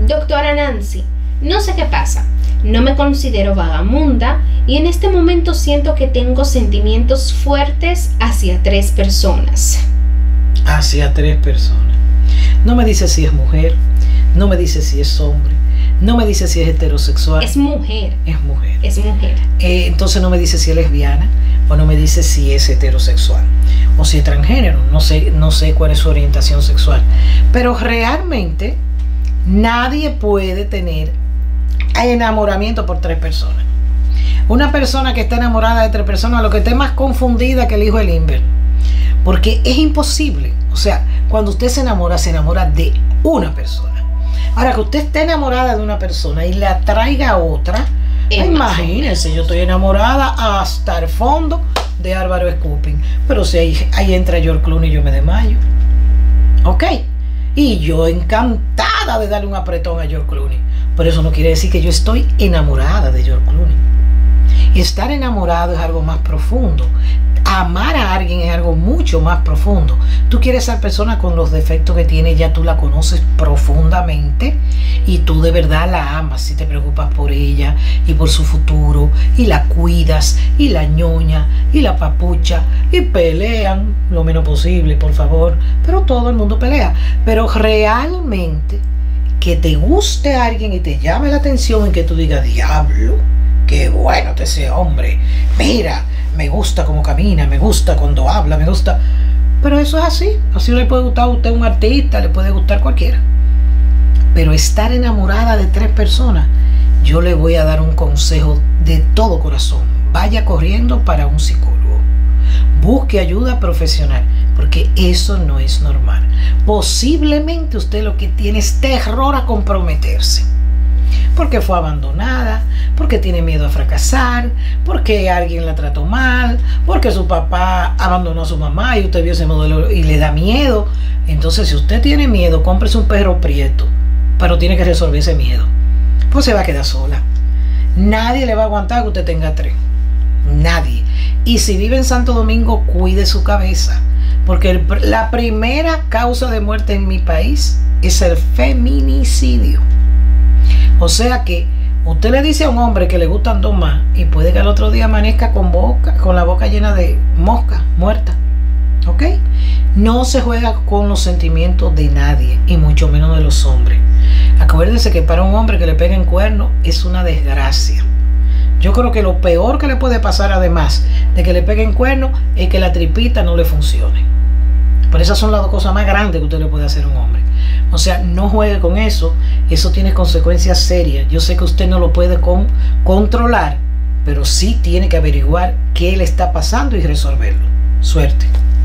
Doctora Nancy, no sé qué pasa. No me considero vagabunda y en este momento siento que tengo sentimientos fuertes hacia 3 personas. Hacia 3 personas. No me dice si es mujer, no me dice si es hombre, no me dice si es heterosexual. Es mujer. Es mujer. Es mujer. Entonces no me dice si es lesbiana o no me dice si es heterosexual o si es transgénero. No sé cuál es su orientación sexual. Pero realmente nadie puede tener enamoramiento por 3 personas. Una persona que está enamorada de 3 personas, lo que esté más confundida que el hijo del Inver, porque es imposible. O sea, cuando usted se enamora de una persona. Ahora, que usted esté enamorada de una persona y le atraiga a otra, imagínense, yo estoy enamorada hasta el fondo de Álvaro Escupin, pero si ahí entra George Clooney, yo me desmayo. Ok, y yo encantada de darle un apretón a George Clooney. Pero eso no quiere decir que yo estoy enamorada de George Clooney. Estar enamorado es algo más profundo. Amar a alguien es algo mucho más profundo. Tú quieres a esa persona con los defectos que tiene, ya tú la conoces profundamente y tú de verdad la amas, si te preocupas por ella y por su futuro y la cuidas y la ñoña y la papucha y pelean lo menos posible, por favor, pero todo el mundo pelea. Pero realmente que te guste a alguien y te llame la atención y que tú digas, diablo, qué bueno ese hombre, mira, me gusta cómo camina, me gusta cuando habla, me gusta. Pero eso es así le puede gustar a usted un artista, le puede gustar cualquiera. Pero estar enamorada de 3 personas, yo le voy a dar un consejo de todo corazón. Vaya corriendo para un psicólogo. Busque ayuda profesional, porque eso no es normal. Posiblemente usted lo que tiene es terror a comprometerse. Porque fue abandonada, porque tiene miedo a fracasar, porque alguien la trató mal, porque su papá abandonó a su mamá y usted vio ese modelo y le da miedo. Entonces, si usted tiene miedo, cómprese un perro prieto, pero tiene que resolver ese miedo. Pues se va a quedar sola. Nadie le va a aguantar que usted tenga 3. Nadie. Y si vive en Santo Domingo, cuide su cabeza, porque la primera causa de muerte en mi país es el feminicidio. O sea que usted le dice a un hombre que le gustan 2 más y puede que al otro día amanezca con la boca llena de mosca muerta. ¿Ok? No se juega con los sentimientos de nadie y mucho menos de los hombres. Acuérdense que para un hombre que le peguen cuerno es una desgracia. Yo creo que lo peor que le puede pasar, además de que le peguen cuerno, es que la tripita no le funcione. Pero esas son las 2 cosas más grandes que usted le puede hacer a un hombre. O sea, no juegue con eso. Eso tiene consecuencias serias. Yo sé que usted no lo puede controlar, pero sí tiene que averiguar qué le está pasando y resolverlo. Suerte.